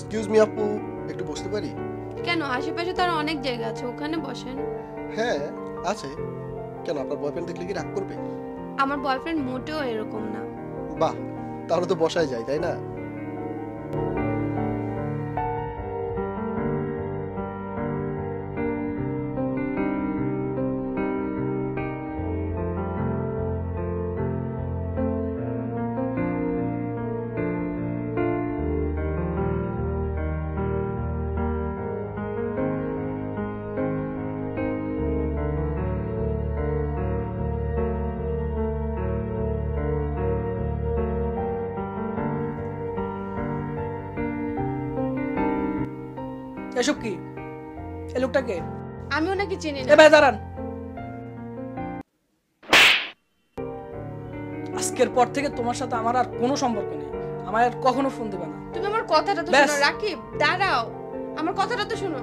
Excuse me আপু, একটু বসতে পারি? কেন, আশেপাশে তো আর অনেক জায়গা আছে, ওখানে বসেন। হ্যাঁ আছে। কেন, আপনার বয়ফ্রেন্ড দেখলে কি রাগ করবে? আমার বয়ফ্রেন্ড মোটেও এরকম না। বাহ, তাহলে তো বসাই যায়, তাই না? এসব কি? এই লোকটা কে? আমি ওনাকে চিনি না। এ ভাই দাঁড়ান, আজকের পর থেকে তোমার সাথে আমার আর কোনো সম্পর্ক নেই। আমার আর কখনো ফোন দেবে না। তুমি আমার কথাটা তো শোনো রাকিব, দাঁড়াও, আমার কথাটা তো শোনো।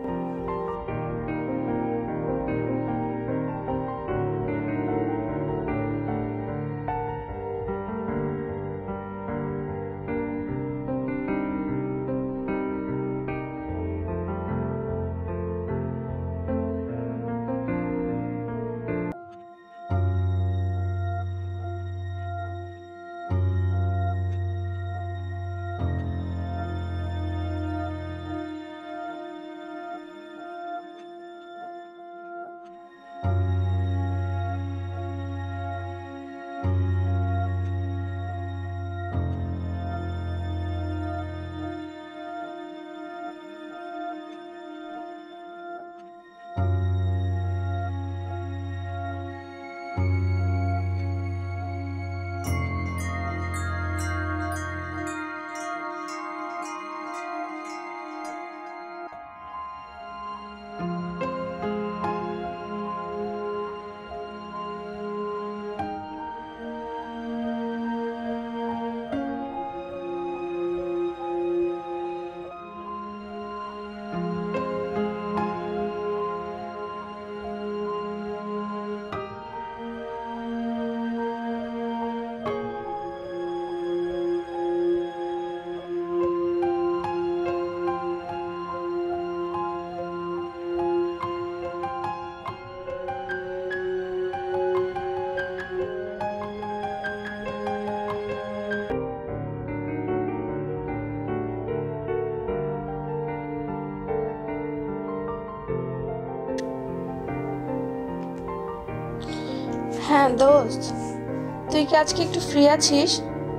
হ্যাঁ দোস্ত, তুই কি আজকে একটু ফ্রি আছিস?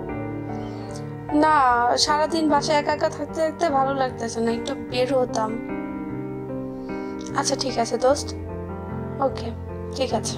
না, সারাদিন বাসায় একা একা থাকতে থাকতে ভালো লাগতেছে না, একটু বের হতাম। আচ্ছা ঠিক আছে দোস্ত, ওকে ঠিক আছে।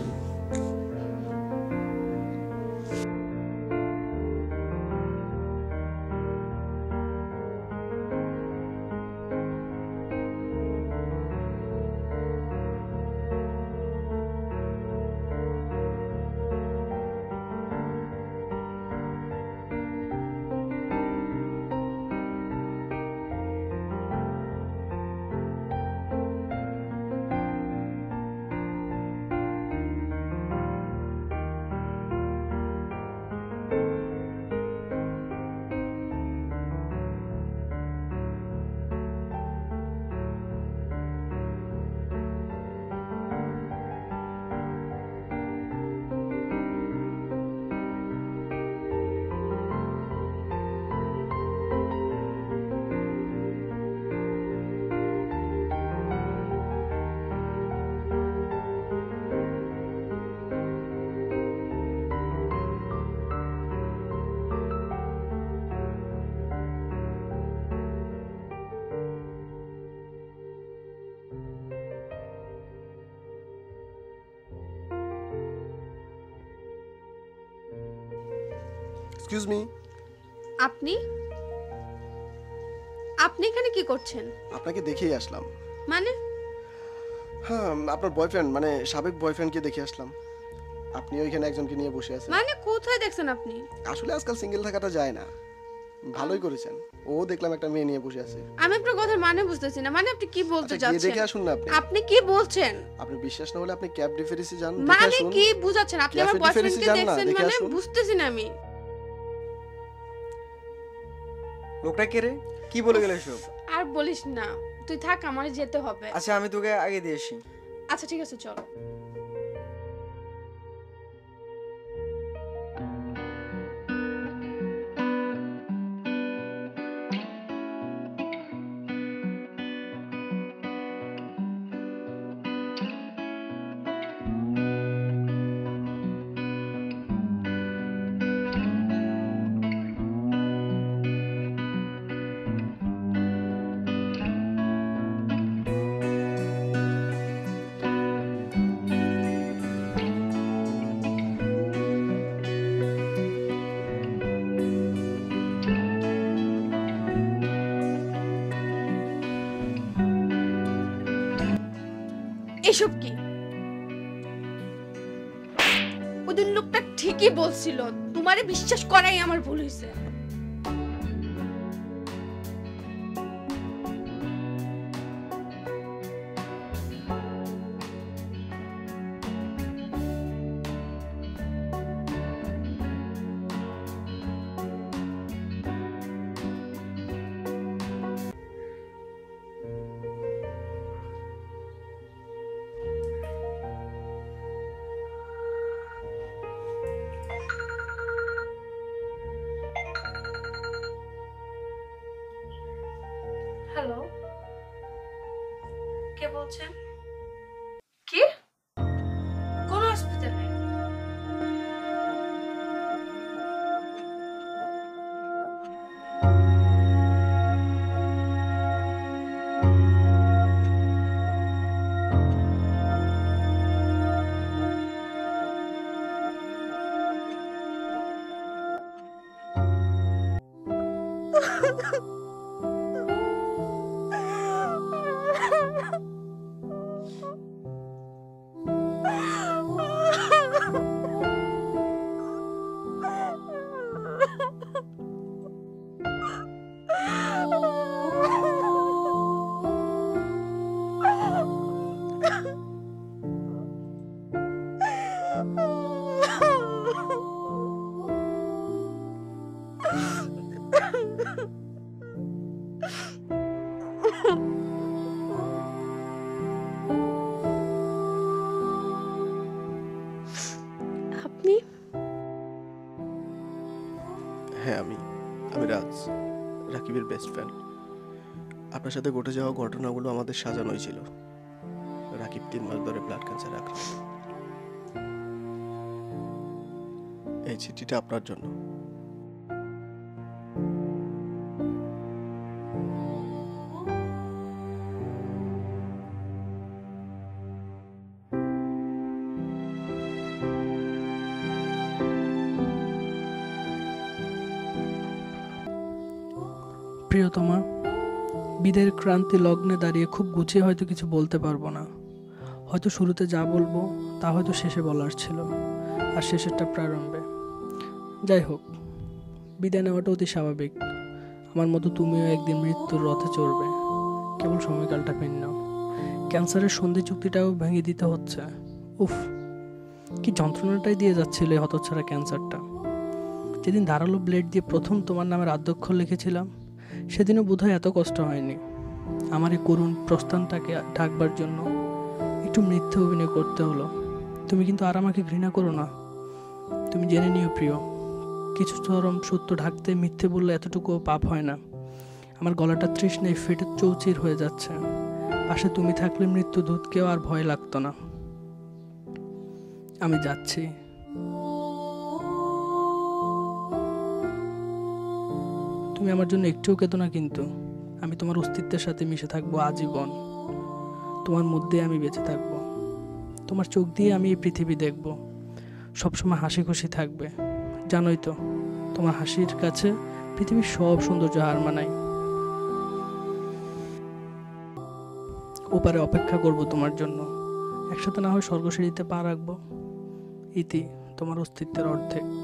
Excuse me. আপনি আপনি এখানে কি করছেন? আপনাকে দেখেই আসলাম। মানে? হ্যাঁ, আপনার বয়ফ্রেন্ড মানে সাবেক বয়ফ্রেন্ডকে দেখে আসলাম। আপনি ওইখানে একজনকে নিয়ে বসে আছেন। মানে কোথায় দেখছেন আপনি? আসলে আজকাল সিঙ্গেল থাকাটা যায় না। ভালোই করেছেন। ও দেখলাম একটা মেয়ে নিয়ে বসে আছে। আমি আপনার কথার মানে বুঝতেছি না। মানে আপনি কি বলতে চাচ্ছেন? দেখে আসুন না আপনি। আপনি কি বলছেন? আপনি বিশ্বাস না হলে আপনি ক্যাব ডিফারেন্সে যান, দেখে মানে আসুন। কি বুঝাচ্ছেন? আপনি আমার বয়ফ্রেন্ডকে দেখছেন মানে বুঝতেছি না আমি। লোকটা কে রে? কি বলে গেল এসব? আর বলিস না, তুই থাক, আমার যেতে হবে। আচ্ছা আমি তোকে আগে দিয়ে আসি। আচ্ছা ঠিক আছে, চল। এসব কি? ওদিন লোকটা ঠিকই বলছিল, তোমারে বিশ্বাস করাই আমার ভুল হয়েছে। হ্যালো, কে বলছেন? কি? কোন হসপিটালে? আপনি? হ্যাঁ আমি রাজ, রাকিবের বেস্ট ফ্রেন্ড। আপনার সাথে ঘটে যাওয়া ঘটনাগুলো আমাদের সাজানোই ছিল। রাকিব 3 মাস ধরে ব্লাড ক্যান্সারে আক্রান্ত। এই চিঠিটা আপনার জন্য। প্রিয়তমা, বিদায়ের ক্রান্তি লগ্নে দাঁড়িয়ে খুব গুছিয়ে হয়তো কিছু বলতে পারবো না। হয়তো শুরুতে যা বলবো তা হয়তো শেষে বলার ছিল, আর শেষেরটা প্রারম্ভে। যাই হোক, বিদায় নেওয়াটা অতি স্বাভাবিক। আমার মতো তুমিও একদিন মৃত্যুর রথে চড়বে, কেবল সময়কালটা পেন নাও। ক্যান্সারের সন্ধি চুক্তিটাও ভেঙে দিতে হচ্ছে। উফ, কি যন্ত্রণাটাই দিয়ে যাচ্ছিল এই হতচ্ছাড়া ক্যান্সারটা। যেদিন ধারালো ব্লেড দিয়ে প্রথম তোমার নামের আদ্যক্ষর লিখেছিলাম, সেদিনও বোধহয় এত কষ্ট হয়নি। আমার এই করুণ প্রস্থানটাকে ঢাকবার জন্য একটু মিথ্যে অভিনয় করতে হলো। তুমি কিন্তু আর আমাকে ঘৃণা করো না। তুমি জেনে নিও প্রিয়, কিছু চরম সত্য ঢাকতে মিথ্যে বললে এতটুকুও পাপ হয় না। আমার গলাটা তৃষ্ণায় ফেটে চৌচির হয়ে যাচ্ছে। পাশে তুমি থাকলে মৃত্যু দূতকেও আর ভয় লাগতো না। আমি যাচ্ছি। তুমি আমার জন্য একটুও কেঁদো না, কিন্তু আমি তোমার অস্তিত্বের সাথে মিশে থাকবো আজীবন। তোমার মধ্যে আমি বেঁচে থাকবো। তোমার চোখ দিয়ে আমি এই পৃথিবী দেখব। সবসময় হাসি খুশি থাকবে। জানোই তো, তোমার হাসির কাছে পৃথিবীর সব সৌন্দর্য হার মানায়। ওপারে অপেক্ষা করব তোমার জন্য। একসাথে না হয় স্বর্গসিঁড়িতে পা রাখবো। ইতি, তোমার অস্তিত্বের অর্ধেক।